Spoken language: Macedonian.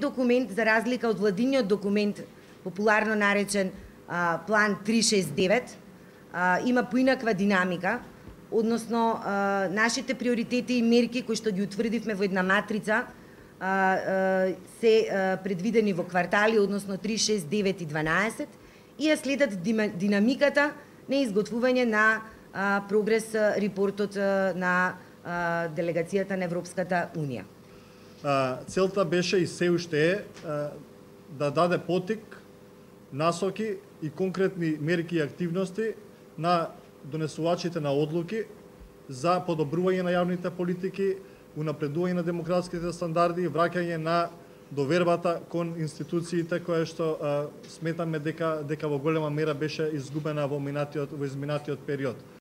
документ, за разлика од владиниот документ, популарно наречен План 369, има поинаква динамика, односно нашите приоритети и мерки кои што ги утврдивме во една матрица се предвидени во квартали, односно 3, 6, 9 и 12, и ја следат динамиката на изготвување на прогрес репортот на делегацијата на Европската Унија. Целта беше и се уште е да даде потик, насоки и конкретни мерки и активности на донесувачите на одлуки за подобрување на јавните политики, унапредување на демократските стандарди и враќање на довербата кон институциите која што сметаме дека во голема мера беше изгубена во изминатиот период.